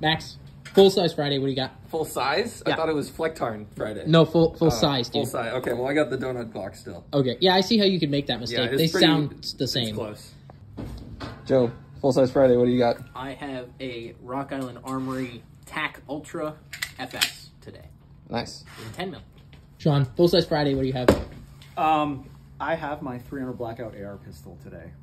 Max, full size Friday. What do you got? Full size? Yeah. I thought it was Flecktarn Friday. No, full size, dude. Full size. Okay, well, I got the donut box still. Okay, yeah, I see how you could make that mistake. Yeah, They sound the same. It's close. Joe, full size Friday. What do you got? I have a Rock Island Armory TAC Ultra FS today. Nice. In 10 mil. Sean, full size Friday. What do you have? I have my 300 Blackout AR pistol today.